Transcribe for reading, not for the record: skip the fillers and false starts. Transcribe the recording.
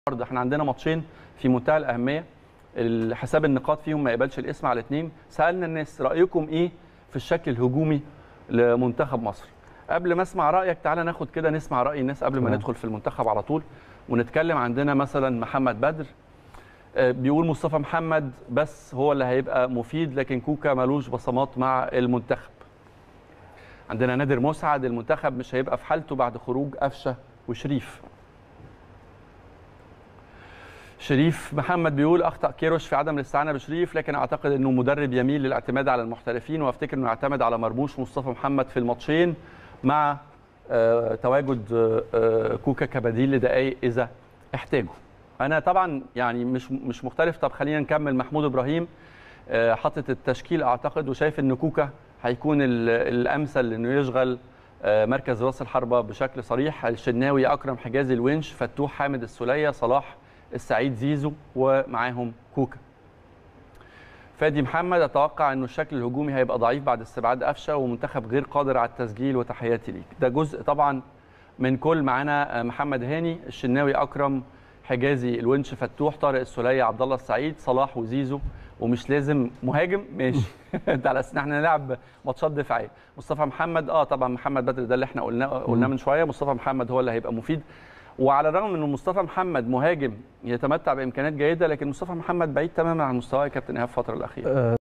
احنا عندنا ماتشين في منتهى الاهميه، حساب النقاط فيهم ما يقبلش الاسم على اثنين. سالنا الناس رايكم ايه في الشكل الهجومي لمنتخب مصر. قبل ما اسمع رايك تعالى ناخد كده نسمع راي الناس قبل ما ندخل في المنتخب على طول ونتكلم. عندنا مثلا محمد بدر بيقول مصطفى محمد بس هو اللي هيبقى مفيد، لكن كوكا ملوش بصمات مع المنتخب. عندنا نادر مسعد المنتخب مش هيبقى في حالته بعد خروج قفشه وشريف. شريف محمد بيقول اخطا كيروش في عدم الاستعانه بشريف، لكن اعتقد انه مدرب يميل للاعتماد على المحترفين، وافتكر انه يعتمد على مرموش ومصطفى محمد في الماتشين مع تواجد كوكا كبديل لدقائق اذا احتاجوا. انا طبعا يعني مش مختلف. طب خلينا نكمل. محمود ابراهيم حاطط التشكيل اعتقد وشايف ان كوكا هيكون الامثل انه يشغل مركز راس الحربه بشكل صريح. الشناوي، اكرم حجازي، الونش، فتوح، حامد السوليه، صلاح، السعيد، زيزو، ومعاهم كوكا. فادي محمد اتوقع انه الشكل الهجومي هيبقى ضعيف بعد استبعاد قفشه ومنتخب غير قادر على التسجيل، وتحياتي ليك. ده جزء طبعا من كل. معانا محمد هاني، الشناوي، اكرم حجازي، الونش، فتوح، طارق السوليه، عبد الله السعيد، صلاح وزيزو، ومش لازم مهاجم ماشي انت على اساس ان احنا نلعب ماتشات دفاعيه. مصطفى محمد طبعا محمد بدر ده اللي احنا قلناه من شويه. مصطفى محمد هو اللي هيبقى مفيد، وعلى الرغم من ان مصطفى محمد مهاجم يتمتع بامكانيات جيده، لكن مصطفى محمد بعيد تماما عن مستواه يا كابتن ايهاب الفتره الاخيره.